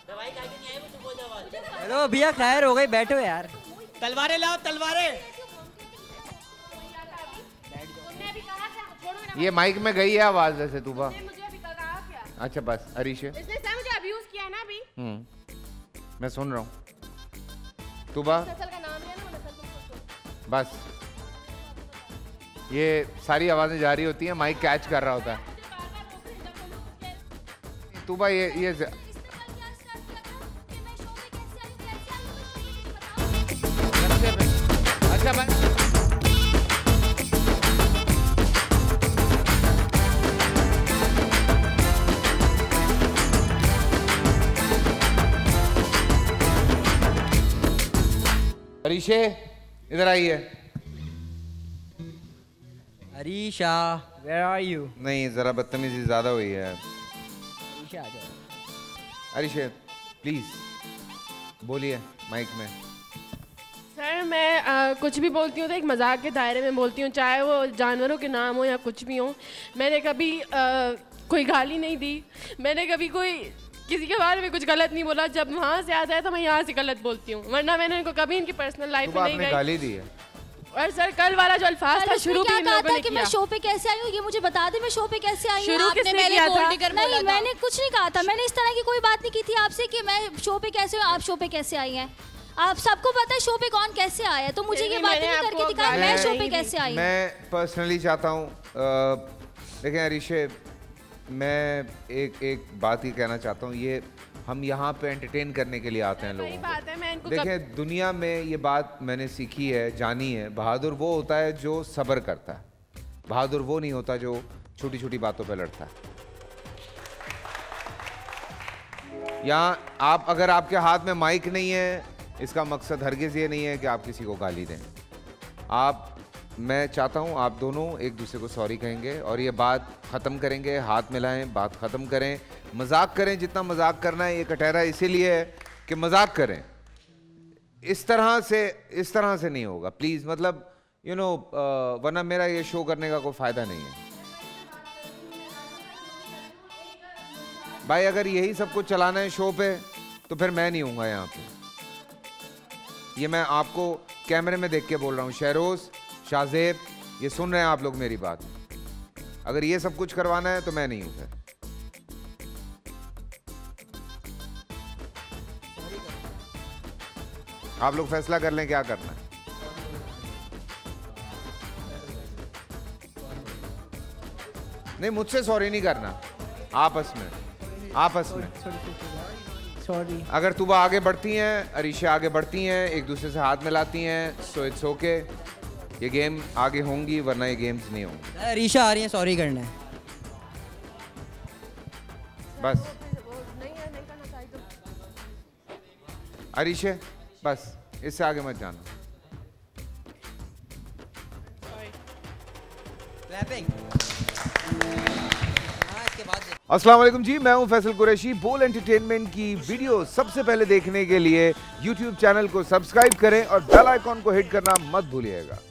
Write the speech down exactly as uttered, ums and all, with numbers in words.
Hello भैया, खैर हो गई, बैठो यार। तलवारें लाओ, तलवारें। ये माइक में गई है आवाज वैसे तूबा। मुझे अभी कहा क्या? अच्छा बस अरीश है। इसने सर मुझे अब्यूज किया है ना अभी। हम्म मैं सुन रहा हूँ। तूबा नस्ल का नाम लिया ना, नस्ल तुमको। बस ये सारी आवाजें जारी होती हैं, माइक कैच कर रहा होता है। तूबा ये ये अच्छा भाई अरीशे इधर आइए। Arisha, where are you? नहीं जरा बदतमीजी ज्यादा हुई है। अरीशा आ जाओ। अरीशे प्लीज बोलिए माइक में। सर मैं आ, कुछ भी बोलती हूँ तो एक मजाक के दायरे में बोलती हूँ, चाहे वो जानवरों के नाम हो या कुछ भी हो। मैंने कभी आ, कोई गाली नहीं दी, मैंने कभी कोई किसी के बारे में कुछ गलत नहीं बोला। जब वहाँ से आता है तो मैं यहाँ से गलत बोलती हूँ, वरना मैंने इनको कभी इनकी पर्सनल लाइफ में नहीं गई। गाली दी है। और सर कल वाला जो अल्फाज था शुरू क्या भी इन कहा लोगों था ने कि किया। मैं शो पे कैसे आई हूँ, ये मुझे बता दे, मैं शो पे कैसे आई हूँ। शुरू आपने किसने पहले किया गोल्ड था? डिगर नहीं, मैंने कुछ नहीं कहा था, मैंने इस तरह की कोई बात नहीं की थी आपसे कि मैं शो पे कैसे हूँ, आप शो पे कैसे आई हैं। आप सबको पता है शो पे कौन कैसे आया है, तो मुझे ये बात नहीं करके दिखाया मैं शो पे कैसे आई हूँ। मैं पर्सनली चाहता हूँ, देखें अरीशे, मैं एक एक बात ही कहना चाहता हूँ, ये हम यहाँ पे एंटरटेन करने के लिए आते हैं लोगों को। देखें दुनिया में ये बात मैंने सीखी है, जानी है, बहादुर वो होता है जो सब्र करता है, बहादुर वो नहीं होता जो छोटी छोटी बातों पे लड़ता है। यहाँ आप अगर आपके हाथ में माइक नहीं है, इसका मकसद हरगिज़ ये नहीं है कि आप किसी को गाली दें। आप मैं चाहता हूँ आप दोनों एक दूसरे को सॉरी कहेंगे और ये बात ख़त्म करेंगे, हाथ मिलाएं, बात ख़त्म करें, मजाक करें जितना मजाक करना है। ये कटहरा इसीलिए है कि मजाक करें, इस तरह से इस तरह से नहीं होगा प्लीज़। मतलब यू नो वरना मेरा ये शो करने का कोई फ़ायदा नहीं है भाई। अगर यही सब कुछ चलाना है शो पे तो फिर मैं नहीं हूँगा यहाँ पे। ये मैं आपको कैमरे में देख के बोल रहा हूँ। शहरोज, शाहजेब, ये सुन रहे हैं आप लोग मेरी बात। अगर ये सब कुछ करवाना है तो मैं नहीं हूं फिर। आप लोग फैसला कर लें क्या करना है। नहीं मुझसे सॉरी नहीं करना, आपस में आपस में सॉरी। अगर तुबा आगे बढ़ती हैं, अरीशा आगे बढ़ती हैं, एक दूसरे से हाथ मिलाती हैं, सो इट्स ओके। ये गेम आगे होंगी वरना ये गेम्स नहीं होंगे। अरीशा आ रही है सॉरी करना है बस। अरीशा बस इससे आगे मत जाना। अस्सलाम वालेकुम जी, मैं हूं फैसल कुरैशी। बोल एंटरटेनमेंट की वीडियो सबसे पहले देखने के लिए यूट्यूब चैनल को सब्सक्राइब करें और बेल आइकॉन को हिट करना मत भूलिएगा।